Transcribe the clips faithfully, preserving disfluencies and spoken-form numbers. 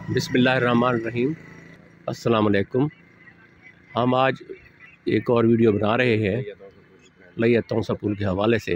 बिस्मिल्लाहिर्रहमानिर्रहीम। अस्सलाम वालेकुम। हम आज एक और वीडियो बना रहे हैं लैया तौसा पुल के हवाले से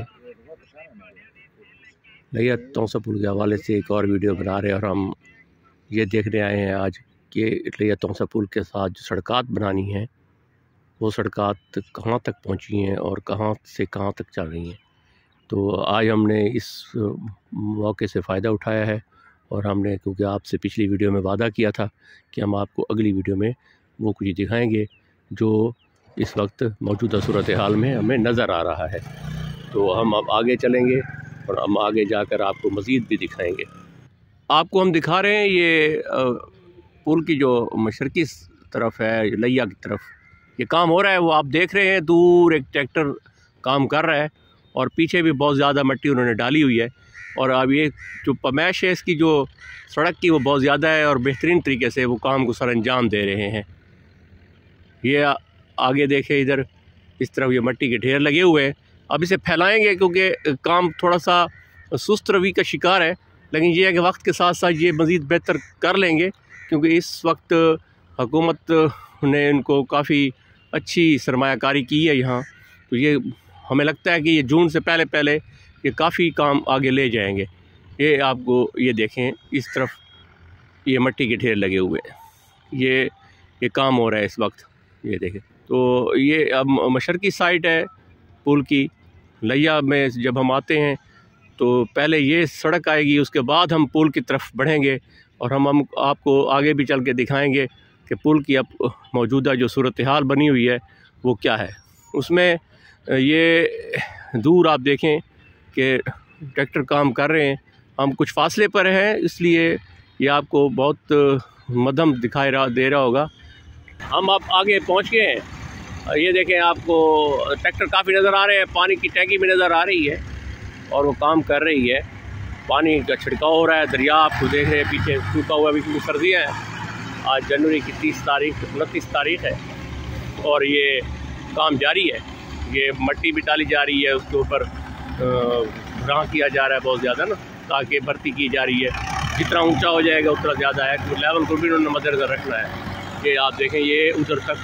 लैया तौसा पुल के हवाले से एक और वीडियो बना रहे हैं। और हम ये देखने आए हैं आज कि लैया तौसा पुल के साथ जो सड़कात बनानी हैं वो सड़कात कहाँ तक पहुँची हैं और कहाँ से कहाँ तक चल रही हैं। तो आज हमने इस मौके से फ़ायदा उठाया है और हमने, क्योंकि आपसे पिछली वीडियो में वादा किया था कि हम आपको अगली वीडियो में वो कुछ दिखाएंगे जो इस वक्त मौजूदा सूरत हाल में हमें नज़र आ रहा है। तो हम अब आगे चलेंगे और हम आगे जाकर आपको मज़ीद भी दिखाएंगे। आपको हम दिखा रहे हैं ये पुल की जो मशरक़ी तरफ है, लैया की तरफ ये काम हो रहा है। वो आप देख रहे हैं, दूर एक ट्रैक्टर काम कर रहा है और पीछे भी बहुत ज़्यादा मिट्टी उन्होंने डाली हुई है। और अब ये जो पमैश है इसकी जो सड़क की वो बहुत ज़्यादा है और बेहतरीन तरीके से वो काम को सर अंजाम दे रहे हैं। ये आगे देखें, इधर इस तरफ ये मिट्टी के ढेर लगे हुए हैं। अब इसे फैलाएंगे क्योंकि काम थोड़ा सा सुस्त रवि का शिकार है, लेकिन ये है कि वक्त के साथ साथ ये मज़ीद बेहतर कर लेंगे क्योंकि इस वक्त हुकूमत ने इनको काफ़ी अच्छी सरमायाकारी की है यहाँ। तो ये हमें लगता है कि ये जून से पहले पहले ये काफ़ी काम आगे ले जाएंगे। ये आपको ये देखें, इस तरफ ये मिट्टी के ढेर लगे हुए हैं, ये ये काम हो रहा है इस वक्त। ये देखें, तो ये अब मशरक़ी साइड है पुल की। लैया में जब हम आते हैं तो पहले ये सड़क आएगी, उसके बाद हम पुल की तरफ बढ़ेंगे और हम हम आपको आगे भी चल के दिखाएंगे कि पुल की अब मौजूदा जो सूरत हाल बनी हुई है वो क्या है। उसमें ये दूर आप देखें कि ट्रैक्टर काम कर रहे हैं। हम कुछ फासले पर हैं इसलिए ये आपको बहुत मध्यम दिखाई रहा दे रहा होगा। हम अब आगे पहुंच गए हैं। ये देखें, आपको ट्रैक्टर काफ़ी नज़र आ रहे हैं, पानी की टैंकी भी नज़र आ रही है और वो काम कर रही है। पानी का छिड़काव हो रहा है। दरिया आपको देख रहे हैं पीछे सूखा हुआ, अभी क्योंकि सर्दियाँ हैं। आज जनवरी की तीस तारीख उनतीस तारीख है और ये काम जारी है। ये मिट्टी भी डाली जा रही है, उसके ऊपर भरा किया जा रहा है बहुत ज़्यादा ना, ताकि भर्ती की जा रही है। जितना ऊंचा हो जाएगा उतना ज़्यादा है, तो लेवल को भी उन्होंने मद्देनज़र रखना है। ये आप देखें, ये उधर तक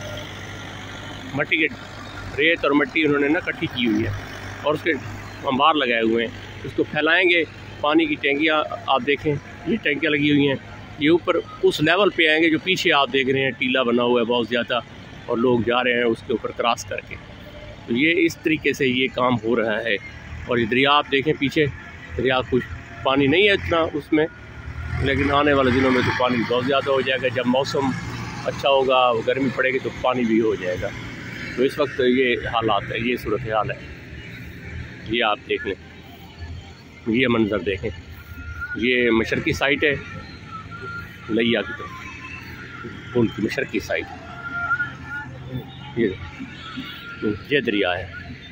मिट्टी के रेत और मिट्टी उन्होंने ना इकट्ठी की हुई है और उसके अंबार लगाए हुए हैं। इसको फैलाएंगे। पानी की टैंकियाँ आप देखें, ये टैंकियाँ लगी हुई हैं, ये ऊपर उस लेवल पे आएंगे जो पीछे आप देख रहे हैं टीला बना हुआ है बहुत ज़्यादा और लोग जा रहे हैं उसके ऊपर क्रॉस करके। तो ये इस तरीके से ये काम हो रहा है। और ये दरिया आप देखें पीछे, दरिया कुछ पानी नहीं है इतना उसमें, लेकिन आने वाले दिनों में तो पानी बहुत ज़्यादा हो जाएगा। जब मौसम अच्छा होगा, गर्मी पड़ेगी तो पानी भी हो जाएगा। तो इस वक्त ये हालात है, ये सूरत हाल है। ये आप देख लें, ये मंज़र देखें, ये मशरक़ी साइड है लैया की तरफ, पुल की मशरक़ी साइड। ये ये दरिया है,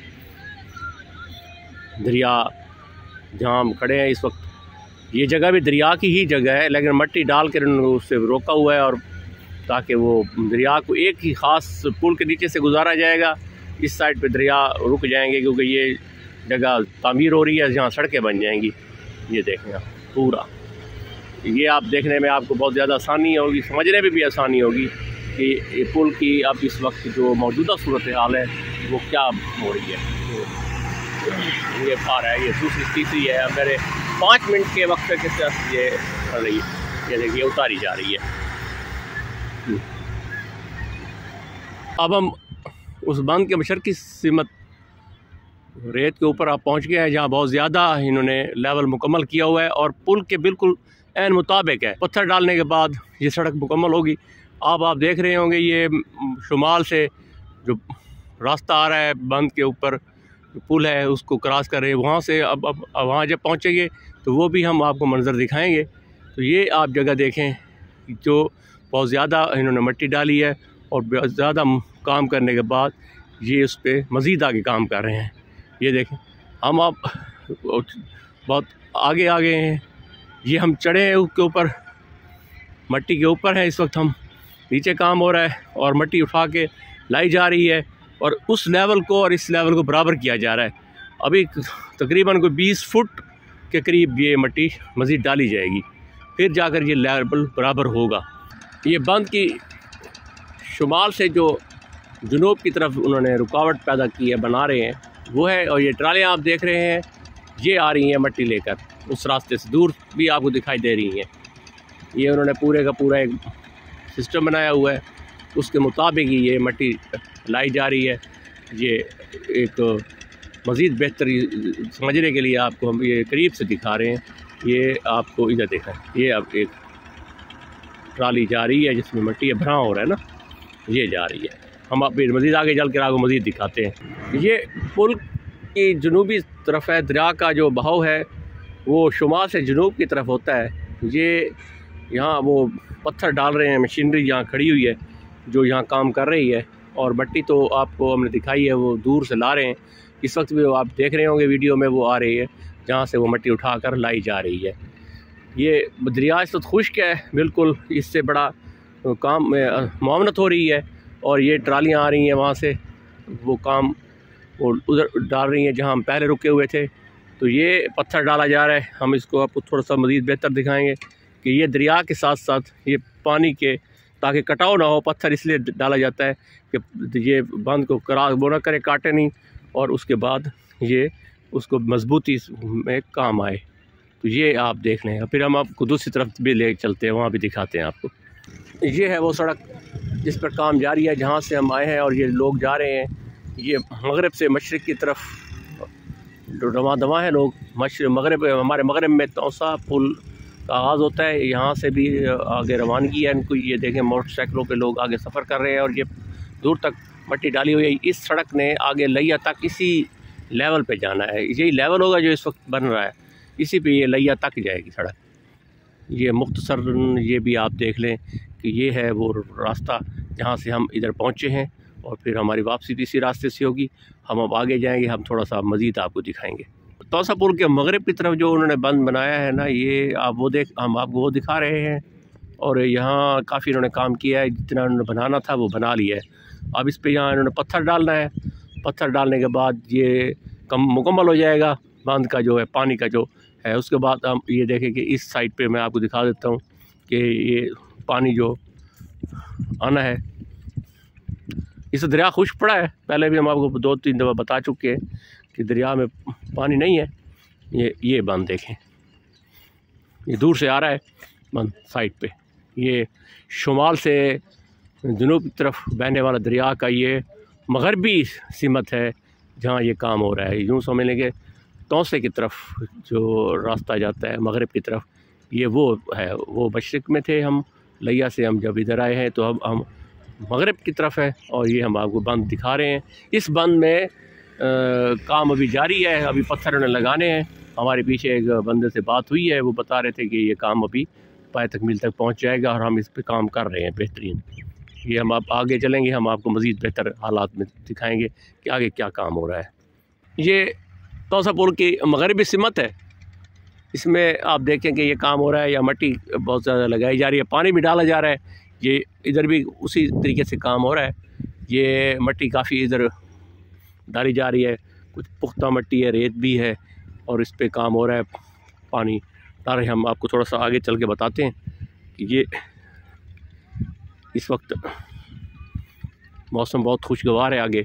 दरिया जहाँ हम खड़े हैं इस वक्त, ये जगह भी दरिया की ही जगह है, लेकिन मिट्टी डाल कर उससे रोका हुआ है और ताकि वो दरिया को एक ही ख़ास पुल के नीचे से गुजारा जाएगा। इस साइड पे दरिया रुक जाएंगे क्योंकि ये जगह तामीर हो रही है, जहाँ सड़कें बन जाएंगी। ये देखें आप पूरा, ये आप देखने में आपको बहुत ज़्यादा आसानी होगी, समझने में भी आसानी होगी कि ये पुल की अब इस वक्त जो मौजूदा सूरत हाल है वो क्या हो रही है। ये पार है, ये दूसरी तीसरी है, मेरे पाँच मिनट के वक्त के साथ ये रही है। ये देखिए उतारी जा रही है। अब हम उस बांध के मशरक़ी सीमत रेत के ऊपर आप पहुंच गए हैं जहाँ बहुत ज़्यादा इन्होंने लेवल मुकम्मल किया हुआ है और पुल के बिल्कुल ऐन मुताबिक है। पत्थर डालने के बाद ये सड़क मुकम्मल होगी। अब आप देख रहे होंगे ये शुमाल से जो रास्ता आ रहा है बंद के ऊपर, पुल है उसको क्रॉस कर रहे हैं वहाँ से। अब अब वहाँ जब पहुँचेंगे तो वो भी हम आपको मंजर दिखाएंगे। तो ये आप जगह देखें जो बहुत ज़्यादा इन्होंने मिट्टी डाली है और बहुत ज़्यादा काम करने के बाद ये उस पर मज़ीद आगे काम कर रहे हैं। ये देखें, हम आप बहुत आगे आ गए हैं। ये हम चढ़े हैं उसके ऊपर, मिट्टी के ऊपर है इस वक्त हम, नीचे काम हो रहा है और मिट्टी उठा के लाई जा रही है और उस लेवल को और इस लेवल को बराबर किया जा रहा है। अभी तकरीबन कोई बीस फुट के करीब ये मिट्टी मज़ीद डाली जाएगी। फिर जाकर ये लेवल बराबर होगा। ये बंद की शुमाल से जो जुनूब की तरफ उन्होंने रुकावट पैदा की है, बना रहे हैं, वो है। और ये ट्रालियाँ आप देख रहे हैं, ये आ रही हैं मट्टी लेकर, उस रास्ते से दूर भी आपको दिखाई दे रही हैं। ये उन्होंने पूरे का पूरा एक सिस्टम बनाया हुआ है, उसके मुताबिक ही ये मट्टी लाई जा रही है। ये एक मज़ीद बेहतर समझने के लिए आपको हम ये करीब से दिखा रहे हैं। ये आपको इधर देखा है, ये अब एक ट्राली जा रही है जिसमें मट्टी भरा हो रहा है ना, ये जा रही है। हम आप मज़ीद आगे चल कर आपको मज़ीद दिखाते हैं। ये पुल की जनूबी तरफ है, दरिया का जो बहाव है वो शुमाल से जनूब की तरफ होता है। ये यहाँ वो पत्थर डाल रहे हैं, मशीनरी यहाँ खड़ी हुई है जो यहाँ काम कर रही है, और मट्टी तो आपको हमने दिखाई है वो दूर से ला रहे हैं। इस वक्त भी आप देख रहे होंगे वीडियो में, वो आ रही है जहाँ से वो मट्टी उठा कर लाई जा रही है। ये दरिया इस वक्त खुश्क है बिल्कुल, इससे बड़ा काम मुआवनत हो रही है। और ये ट्रालियाँ आ रही हैं वहाँ से, वो काम वो उधर डाल रही हैं जहाँ हम पहले रुके हुए थे। तो ये पत्थर डाला जा रहा है। हम इसको आपको थोड़ा सा मज़ीद बेहतर दिखाएंगे कि ये दरिया के साथ साथ ये पानी के, ताकि कटाव ना हो, पत्थर इसलिए डाला जाता है कि ये बांध को करा वो ना करे, काटे नहीं, और उसके बाद ये उसको मजबूती में काम आए। तो ये आप देख लें। फिर हम आपको दूसरी तरफ भी ले चलते हैं, वहाँ भी दिखाते हैं आपको। ये है वो सड़क जिस पर काम जारी है, जहाँ से हम आए हैं, और ये लोग जा रहे हैं। ये मगरब से मशरिक़ की तरफ रवा दवा है लोग। मशर मगरब हमारे मगरब में तौसा पुल का आगाज़ होता है, यहाँ से भी आगे रवानगी है इनको। ये देखें मोटरसाइकिलों पे लोग आगे सफ़र कर रहे हैं, और ये दूर तक मट्टी डाली हुई है। इस सड़क ने आगे लिया तक इसी लेवल पे जाना है, यही लेवल होगा जो इस वक्त बन रहा है, इसी पे ये लिया तक जाएगी सड़क। ये मुख्तसर ये भी आप देख लें कि ये है वो रास्ता जहाँ से हम इधर पहुँचे हैं, और फिर हमारी वापसी भी इसी रास्ते से होगी। हम अब आगे जाएंगे, हम थोड़ा सा मज़ीद आपको दिखाएंगे। तौसा पुल के मगरब की तरफ जो उन्होंने बंद बनाया है ना, ये आप वो देख हम आपको वो दिखा रहे हैं। और यहाँ काफ़ी इन्होंने काम किया है, जितना उन्होंने बनाना था वो बना लिया है। अब इस पर यहाँ इन्होंने पत्थर डालना है। पत्थर डालने के बाद ये कम मुकम्मल हो जाएगा बांध का जो है, पानी का जो है। उसके बाद हम ये देखें कि इस साइड पे मैं आपको दिखा देता हूँ कि ये पानी जो आना है, इस दरिया खुश्क पड़ा है। पहले भी हम आपको दो तीन दफ़ा बता चुके हैं कि दरिया में पानी नहीं है। ये ये बांध देखें, ये दूर से आ रहा है बांध साइड पे। ये शुमाल से जनूब की तरफ बहने वाला दरिया का ये मगरबी सिमत है जहाँ ये काम हो रहा है। यूँ समझ लेंगे तौसे की तरफ जो रास्ता जाता है मगरब की तरफ, ये वो है। वो मशरिक़ में थे हम, लिया से हम जब इधर आए हैं तो अब हम मगरब की तरफ है। और ये हम आपको बंद दिखा रहे हैं। इस बंद में आ, काम अभी जारी है, अभी पत्थर उन्हें लगाने हैं। हमारे पीछे एक बंदे से बात हुई है, वो बता रहे थे कि ये काम अभी पाए तकमील तक पहुंच जाएगा, और हम इस पे काम कर रहे हैं बेहतरीन। ये हम आप आगे चलेंगे, हम आपको मज़ीद बेहतर हालात में दिखाएंगे कि आगे क्या काम हो रहा है। ये तौसा पुल की मगरबी सिमत है, इसमें आप देखें कि ये काम हो रहा है, या मट्टी बहुत ज़्यादा लगाई जा रही है, पानी भी डाला जा रहा है। ये इधर भी उसी तरीके से काम हो रहा है। ये मट्टी काफ़ी इधर डाली जा रही है, कुछ पुख्ता मट्टी है, रेत भी है, और इस पे काम हो रहा है, पानी डाल रहे हैं। हम आपको थोड़ा सा आगे चल के बताते हैं कि ये इस वक्त मौसम बहुत खुशगवार है। आगे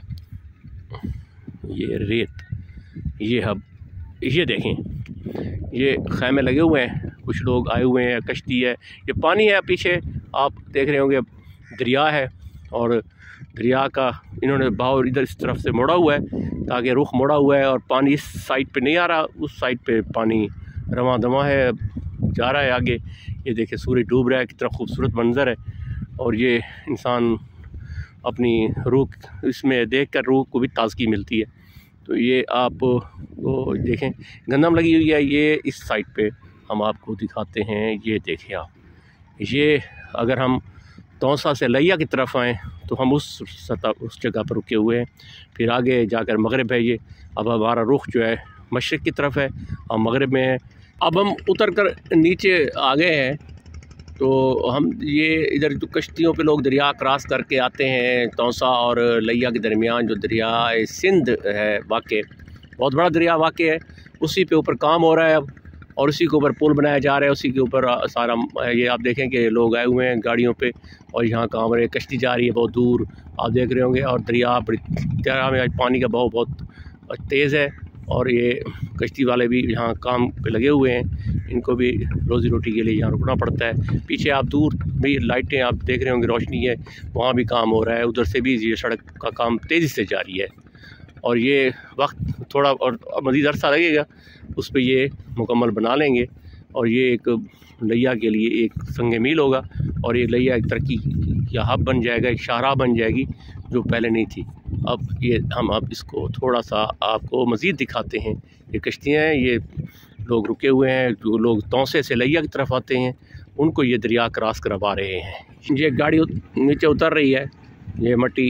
ये रेत, ये अब ये देखें, ये खैमे लगे हुए हैं, कुछ लोग आए हुए हैं, कश्ती है, ये पानी है। पीछे आप देख रहे होंगे दरिया है, और दरिया का इन्होंने बहाव इधर इस तरफ से मोड़ा हुआ है, ताकि रुख मोड़ा हुआ है, और पानी इस साइड पे नहीं आ रहा, उस साइड पे पानी रवां दवा है, जा रहा है आगे। ये देखें सूरज डूब रहा है, कितना खूबसूरत मंजर है। और ये इंसान अपनी रूह इसमें देख कर रूह को भी ताज़गी मिलती है। तो ये आप वो देखें, गंदम लगी हुई है, ये इस साइड पे हम आपको दिखाते हैं। ये देखें आप, ये अगर हम तौसा से लिया की तरफ आएँ तो हम उस सतह उस जगह पर रुके हुए हैं। फिर आगे जाकर मगरब है ये। अब हमारा रुख जो है मशरिक़ की तरफ है, हम मगरब में हैं। अब हम उतर कर नीचे आ गए हैं, तो हम ये इधर जो कश्तियों पे लोग दरिया क्रॉस करके आते हैं, तौसा और लिया के दरमियान जो दरिया सिंध है वाक़, बहुत बड़ा दरिया वाक़ है, उसी पे ऊपर काम हो रहा है। अब और उसी के ऊपर पुल बनाया जा रहा है। उसी के ऊपर सारा ये आप देखें कि लोग आए हुए हैं गाड़ियों पे और यहाँ काम रहे, कश्ती जा रही है बहुत दूर आप देख रहे होंगे। और दरिया बड़ी दरिया में आज पानी का बहाव बहुत तेज़ है और ये कश्ती वाले भी यहाँ काम पे लगे हुए हैं, इनको भी रोज़ी रोटी के लिए यहाँ रुकना पड़ता है। पीछे आप दूर भी लाइटें आप देख रहे होंगे, रोशनी है, वहाँ भी काम हो रहा है। उधर से भी ये सड़क का काम तेज़ी से जारी है और ये वक्त थोड़ा और मज़ीद अरसा लगेगा, उस पर ये मुकम्मल बना लेंगे और ये एक लिया के लिए एक संग मील होगा और ये लिया एक तरक्की या हब बन जाएगा, एक शाहराह बन जाएगी जो पहले नहीं थी। अब ये हम अब इसको थोड़ा सा आपको मज़ीद दिखाते हैं। ये कश्तियाँ हैं, ये लोग रुके हुए हैं, जो लोग तौसे से लिया की तरफ आते हैं उनको ये दरिया क्रॉस करवा रहे हैं। ये गाड़ी नीचे उतर रही है, ये मट्टी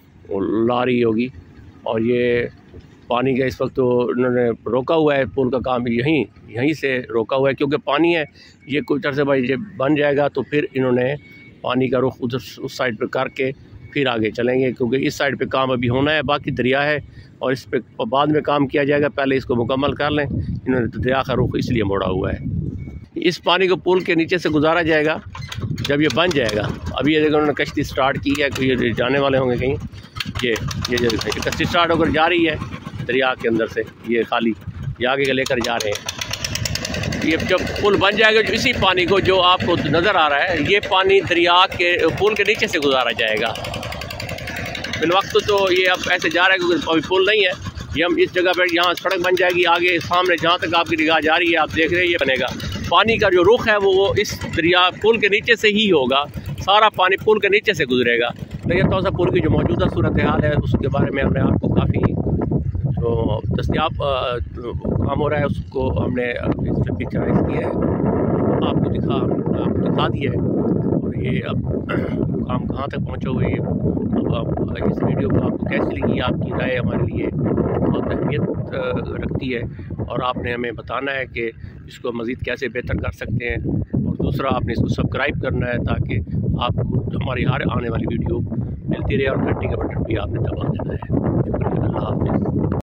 ला रही होगी और ये पानी का इस वक्त तो उन्होंने रोका हुआ है, पुल का काम यहीं यहीं से रोका हुआ है क्योंकि पानी है। ये कुछ अर्से भाई ये बन जाएगा तो फिर इन्होंने पानी का रुख उधर उस साइड पर करके फिर आगे चलेंगे क्योंकि इस साइड पे काम अभी होना है, बाकी दरिया है और इस पे बाद में काम किया जाएगा, पहले इसको मुकम्मल कर लें। इन्होंने दरिया का रुख इसलिए मोड़ा हुआ है। इस पानी को पुल के नीचे से गुजारा जाएगा जब ये बन जाएगा। अभी ये देखो उन्होंने कश्ती स्टार्ट की है, ये जाने वाले होंगे कहीं, ये ये जो कश्ती स्टार्ट होकर जा रही है दरिया के अंदर से, ये खाली ये आगे लेकर जा रहे हैं। ये जब पुल बन जाएगा जो इसी पानी को जो आपको नज़र आ रहा है, ये पानी दरिया के पुल के नीचे से गुजारा जाएगा। फिलवक्त तो ये अब ऐसे जा रहा है क्योंकि अभी पुल नहीं है। ये हम इस जगह पर यहाँ सड़क बन जाएगी, आगे सामने जहाँ तक आपकी निगाह जा रही है आप देख रहे हैं ये बनेगा। पानी का जो रुख है वो वो इस दरिया पुल के नीचे से ही होगा, सारा पानी पुल के नीचे से गुजरेगा। तो ये तौसा पुल की जो मौजूदा सूरत हाल है उसके बारे में हमने आपको काफ़ी जो दस्तियाब काम हो रहा है उसको हमने इस पर पिक्चराइज किया है, आपको दिखा आपको दिखा दिया है। और ये अब काम कहाँ तक पहुँचे हुए हैं, अब आप इस वीडियो को आपको कैसी लगी, आपकी राय हमारे लिए बहुत अहमियत रखती है और आपने हमें बताना है कि इसको मज़ीद कैसे बेहतर कर सकते हैं। और दूसरा आपने इसको सब्सक्राइब करना है ताकि आपको हमारी हर आने वाली वीडियो मिलती रहे और घंटी का बटन भी आपने दबा देना है। शुक्रिया, अल्लाह हाफ़िज़।